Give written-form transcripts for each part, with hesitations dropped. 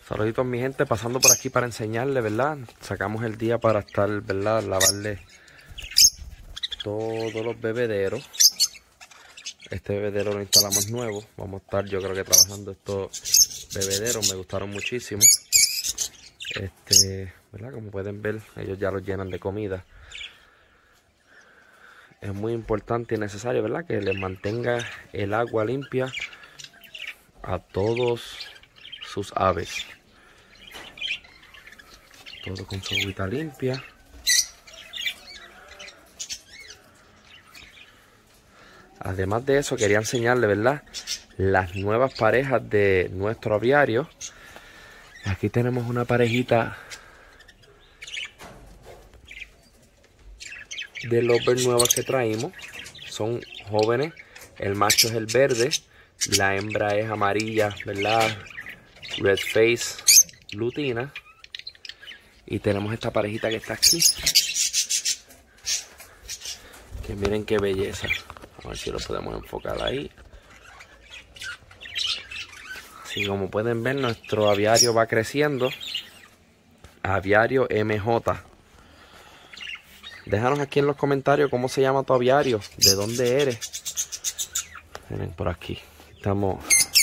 Saluditos mi gente, pasando por aquí para enseñarles, ¿verdad? Sacamos el día para estar, ¿verdad? Lavarle todos los bebederos. Este bebedero lo instalamos nuevo. Vamos a estar, yo creo que trabajando estos bebederos. Me gustaron muchísimo. ¿Verdad? Como pueden ver, ellos ya los llenan de comida. Es muy importante y necesario, ¿verdad? Que les mantenga el agua limpia a todos sus aves. Todo con su agüita limpia. Además de eso, quería enseñarle, ¿verdad? Las nuevas parejas de nuestro aviario. Aquí tenemos una parejita de lovebirds nuevas que traímos. Son jóvenes. El macho es el verde. La hembra es amarilla, ¿verdad? Red face, lutina. Y tenemos esta parejita que está aquí. Que miren qué belleza. A ver si lo podemos enfocar ahí. Así como pueden ver, nuestro aviario va creciendo. Aviario MJ. Déjanos aquí en los comentarios cómo se llama tu aviario. De dónde eres. Miren por aquí. Vamos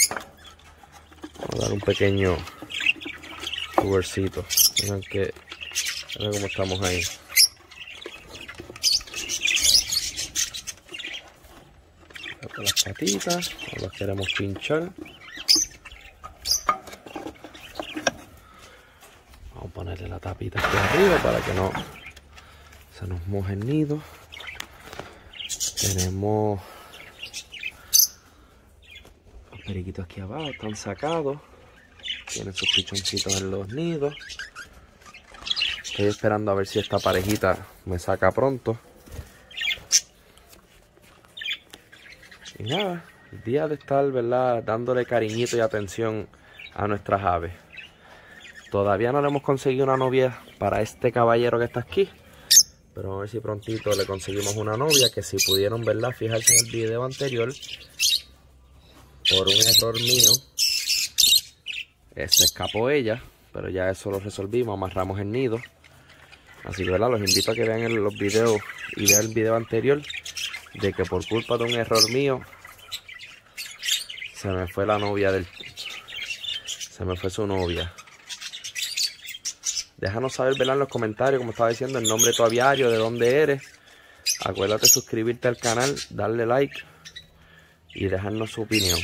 a dar un pequeño tourcito. Miren cómo estamos ahí. Las patitas, no las queremos pinchar. Vamos a ponerle la tapita aquí arriba para que no se nos moje el nido. Tenemos los periquitos aquí abajo, están sacados. Tienen sus pichoncitos en los nidos. Estoy esperando a ver si esta parejita me saca pronto. Y nada, el día de estar, ¿verdad? Dándole cariñito y atención a nuestras aves. Todavía no le hemos conseguido una novia para este caballero que está aquí. Pero a ver si prontito le conseguimos una novia. Que si pudieron, ¿verdad? Fijarse en el video anterior. Por un error mío. Se escapó ella. Pero ya eso lo resolvimos. Amarramos el nido. Así que, ¿verdad? Los invito a que vean los videos y vean el video anterior. De que por culpa de un error mío se me fue la novia se me fue su novia. Déjanos saber, ¿verdad? En los comentarios, como estaba diciendo, el nombre de tu aviario, de dónde eres. Acuérdate de suscribirte al canal, darle like y dejarnos su opinión.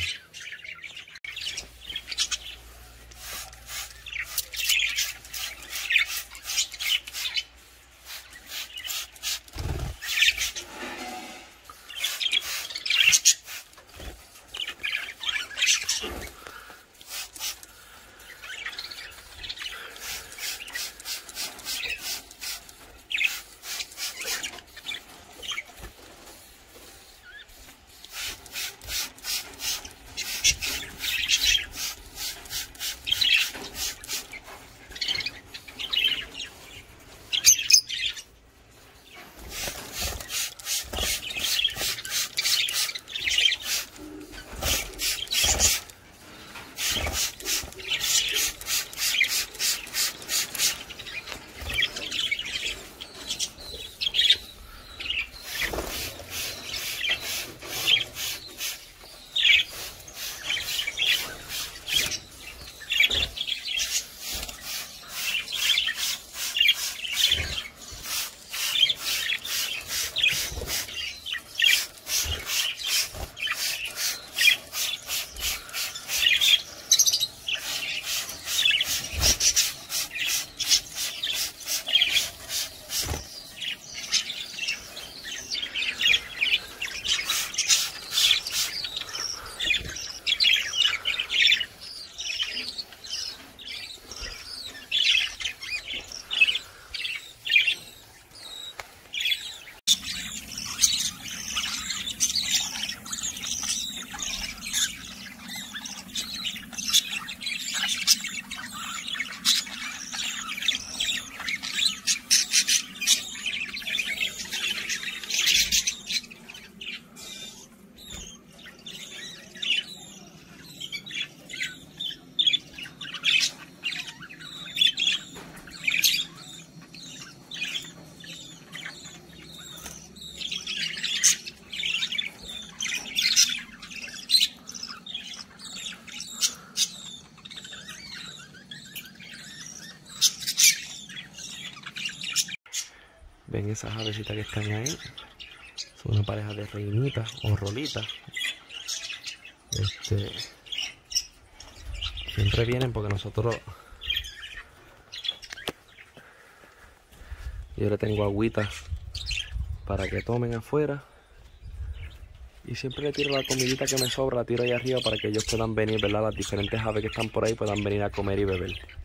Miren esas avecitas que están ahí. Son una pareja de reinitas o rolitas. Siempre vienen porque nosotros... Yo le tengo agüitas para que tomen afuera. Y siempre le tiro la comidita que me sobra, la tiro ahí arriba para que ellos puedan venir, ¿verdad? Las diferentes aves que están por ahí puedan venir a comer y beber.